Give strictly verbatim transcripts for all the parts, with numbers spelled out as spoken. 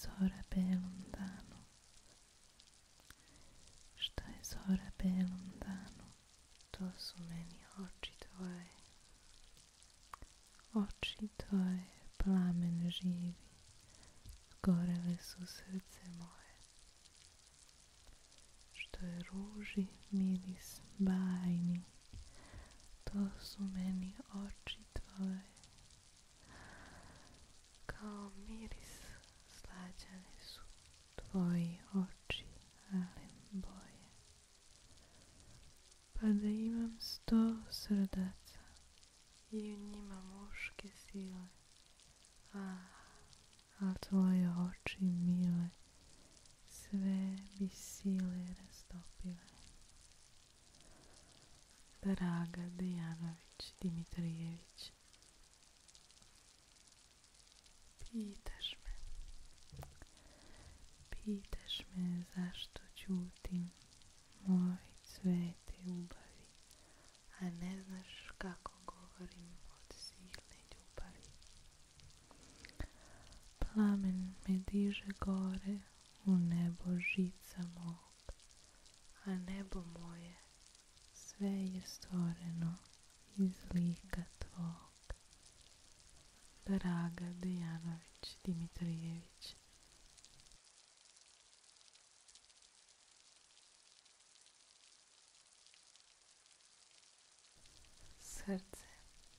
zora belom danu? Šta je zora belom danu? To su meni oči tvoje. Oči tvoje, plamen živi, zgorele su srce moje. Što je ruži miris bajni, to su meni oči tvoje. Kao miris slađane su tvoji oči, alen boje. Pa da imam sto srdaca i u njima muške sile, ah, a tvoje oči mile sve bi sile rastopile. Draga Dejanović Dimitrijević. Pitaš me, pitaš me zašto ćutim, moj cvete ljubavi, a ne znaš kako govorim od silne ljubavi. Plamen me diže gore u nebo žica mog, a nebo moje sve je stvoreno iz lika tvog. Draga Dejanović Dimitrijević. Srce,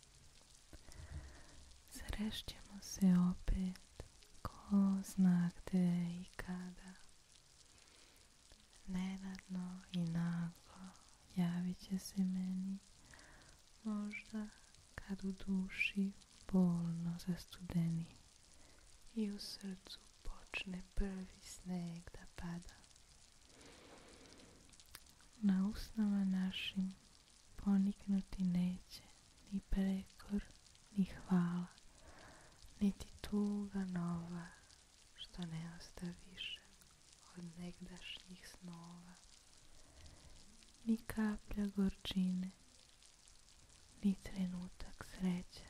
srešćemo se opet, ko zna gde i kada. Nenadno i naglo javit će se meni, možda kad u duši bolno zastudeni i u srcu počne prvi sneg da pada. Na usnama našim poniknuti neće ni prekor, ni hvala, niti tuga nova što ne osta više od negdašnjih snova, ni kaplja gorčine, ni trenutak sreće.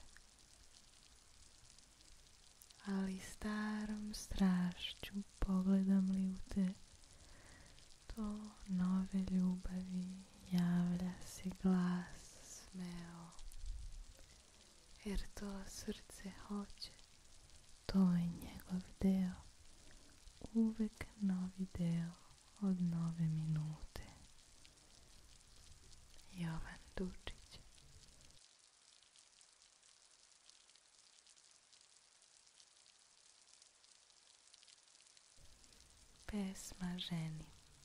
Ali starom strašću pogledam li u te, to nove ljubavi javlja se glas smeo, jer to srce hoće, to je njegov deo, uvek novi deo od nove minute. Jovan Dučić. Pesma ženi.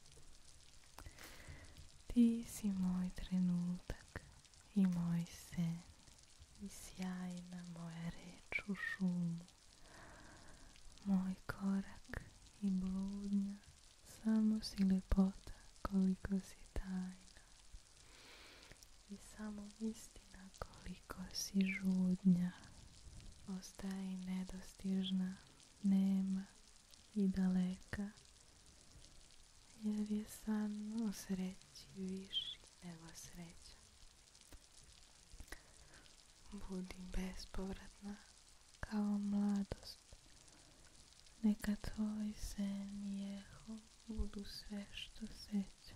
Ti si moj trenutak i moj sen i sjajna moja reč u šumu, moj korak i bludnja, samo si lepota koliko si tajna i samo istina koliko si žudnja. Ostaje nedostižna, nema i daleka, jer je san o sreći viši nego sreća. Budi bespovratna kao mladost, neka tvoj sen i eho budu sve što seća.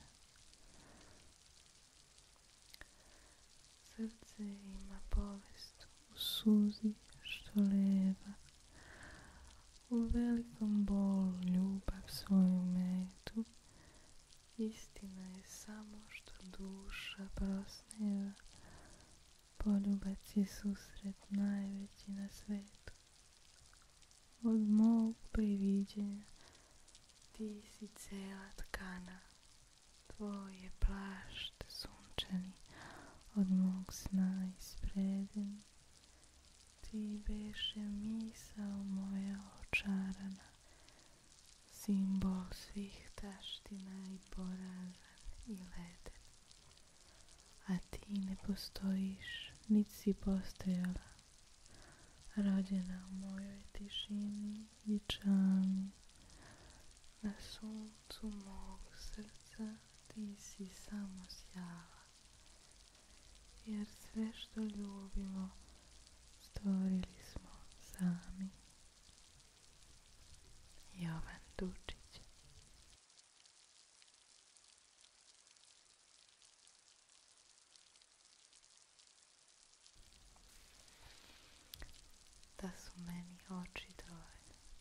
Srce ima povest u suzi što leva, u velikom bolu ljubav svoju metu. Istina je samo što duša prosneva, poljubac je susret najveći na svetu. Od mog priviđenja ti si cela tkana, tvoj je plašt sunčani od mog sna ispreden. Ti beše misao moja očarana, simbol svih taština i porazan i leden. A ti ne postojiš, niti si postojala, rođena u mojoj tišini i čami. Na suncu mog srca ti si samo sjala, jer sve što ljubimo stvorili smo sami. Jo. meni oči tvoje,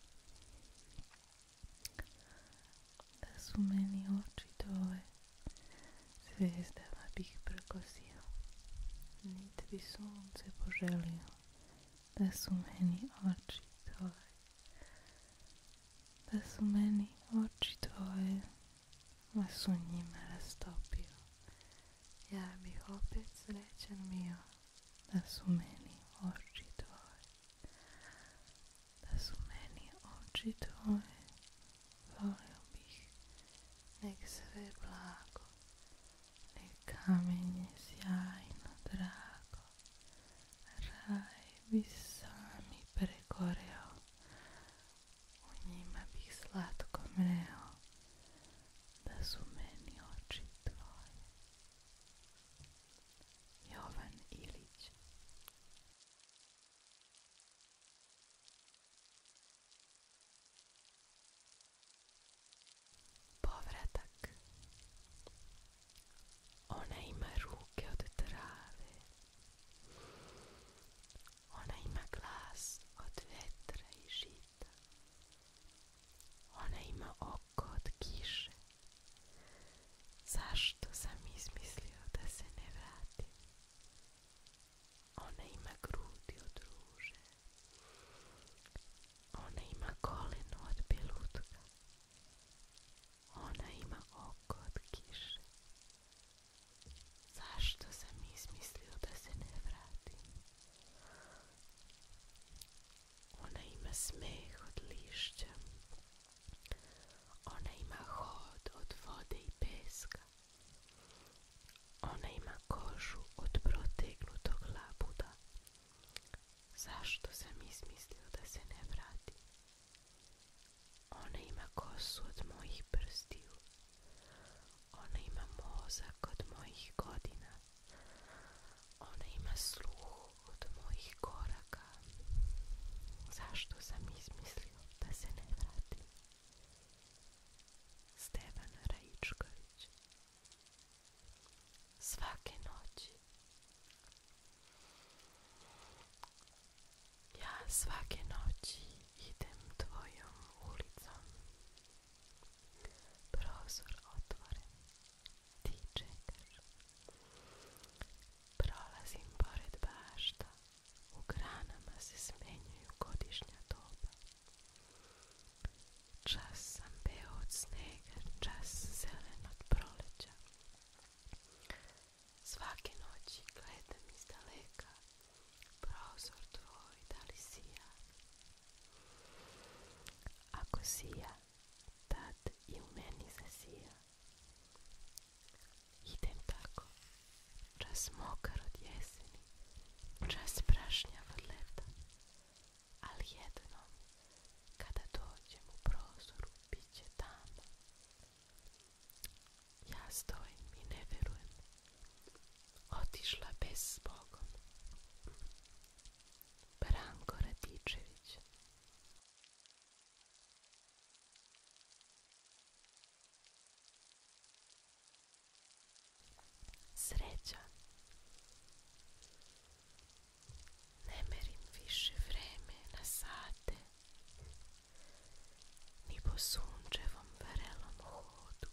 da su meni oči tvoje, zvijezdama bih prkosio, nit bi sunce poželio, da su meni oči tvoje, da su meni oči tvoje, vas u njima rastopio, ja bih opet srećan bio, da su meni oči tvoje, da su meni oči tvoje, volio bih nek sve blago, nek kamenje sjajno drago, raj bi sami pregoreo, u njima bih slatko mreo, da su meni oči tvoje. Jovan Ilić. Povratak. Ona ima ruke od trave, ona ima glas od vetra i žita, ona ima oko od kiše. Zašto sam izmislio da se ne vratim? Ona ima grudi od ruže, ona ima koleno od belutka, ona ima oko od kiše. Zašto sam izmislio da se ne vratim? Ona ima smeh od lišća, ona ima hod od vode i peska, ona ima kožu od protegnutog labuda. Zašto sam izmislio da se ne vratim? Ona ima kosu od mojih prstiju, ona ima mozak od mojih godina, ona ima sluh od mojih koraka. Zašto sam izmislio da se ne vratim? Stevan Raičković. Svake noći. Ja svake noći idem tvojom ulicom, prozor otvoren, ti čekaš. Prolazim pored bašta, u granama se smenjuju godišnja doba. Čas sam beo od snega, čas zelen od proleća. Svake noći gledam iz daleka, prozor tvoj da li sija. Ako sija, tad i u meni zasija. Idem tako, čas mokar od jeseni, čas prašnjav od leta, ali jednom, kada dođem u prozoru, bit će tamo. Ja stojim i ne verujem, otišla bez s Bogom. Branko Radičević. Sreća. Ne merim više vreme na sate, ni po sunčevom vrelom hodu.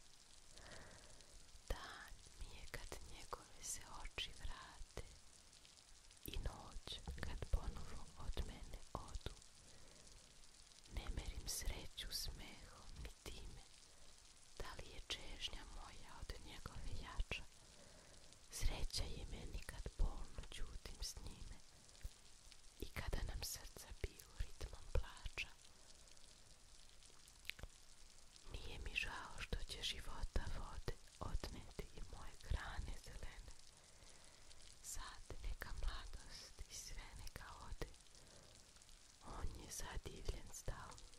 Dan mi je kad njegove se oči vrate i noć kad ponovo od mene odu. Ne merim sreću smehom ni time, da li je čežnja moja od njegove jača. Sreća je meni kad bolno ćutim s njime i kada nam srca biju ritmom plača. Nije mi žao što će života vode otmeti i moje grane zelene. Sad neka mladost i sve neka ode, on je zadivljen stao.